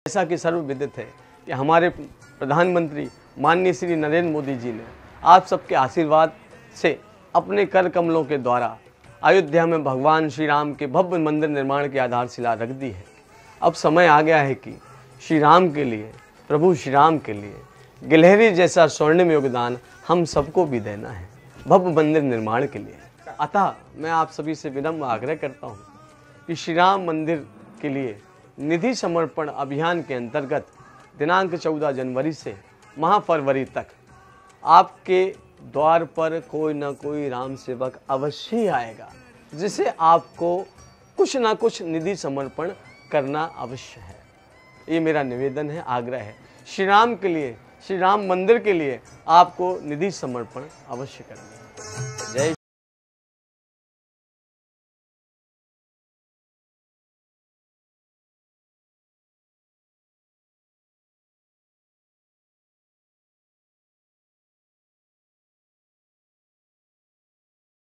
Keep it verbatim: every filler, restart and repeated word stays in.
जैसा कि सर्वविदित है कि हमारे प्रधानमंत्री माननीय श्री नरेंद्र मोदी जी ने आप सबके आशीर्वाद से अपने कर कमलों के द्वारा अयोध्या में भगवान श्री राम के भव्य मंदिर निर्माण की आधारशिला रख दी है। अब समय आ गया है कि श्री राम के लिए, प्रभु श्री राम के लिए गिलहरी जैसा स्वर्णिम योगदान हम सबको भी देना है भव्य मंदिर निर्माण के लिए। अतः मैं आप सभी से विनम्र आग्रह करता हूँ कि श्री राम मंदिर के लिए निधि समर्पण अभियान के अंतर्गत दिनांक चौदह जनवरी से माह फरवरी तक आपके द्वार पर कोई ना कोई राम सेवक अवश्य ही आएगा, जिसे आपको कुछ ना कुछ निधि समर्पण करना अवश्य है। ये मेरा निवेदन है, आग्रह है। श्री राम के लिए, श्री राम मंदिर के लिए आपको निधि समर्पण अवश्य करना है।